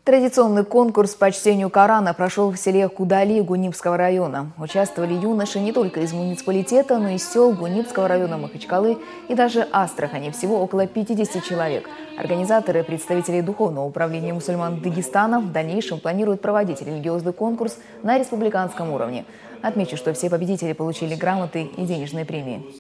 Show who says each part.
Speaker 1: Традиционный конкурс по чтению Корана прошел в селе Кудали Гунипского района. Участвовали юноши не только из муниципалитета, но и из сел Гунипского района, Махачкалы и даже Астрахани. Всего около 50 человек. Организаторы, представители Духовного управления мусульман Дагестана, в дальнейшем планируют проводить религиозный конкурс на республиканском уровне. Отмечу, что все победители получили грамоты и денежные премии.